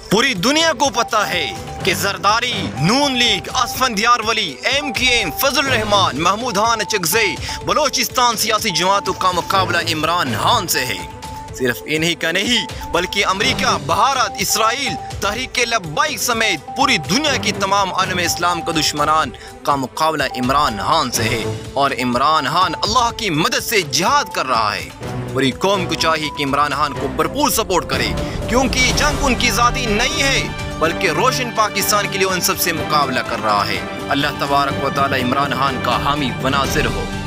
पूरी दुनिया को पता है कि जरदारी, नून लीग, असफंदियार वली, MKM, फजल रहमान, महमूद खान अचकज़ई, बलोचिस्तान सियासी जमातों का मुकाबला इमरान खान से है। सिर्फ इन्हीं का नहीं बल्कि अमेरिका, भारत, इसराइल, तहरीक लब्बाइक समेत पूरी दुनिया की तमाम आलम इस्लाम का दुश्मनान का मुकाबला इमरान खान से है। और इमरान खान अल्लाह की मदद से जिहाद कर रहा है। पूरी कौम को चाहिए कि इमरान खान को भरपूर सपोर्ट करे, क्योंकि जंग उनकी ज़ाती नहीं है बल्कि रोशन पाकिस्तान के लिए उन सबसे मुकाबला कर रहा है। अल्लाह तबारक व तआला इमरान खान का हामी व नासिर हो।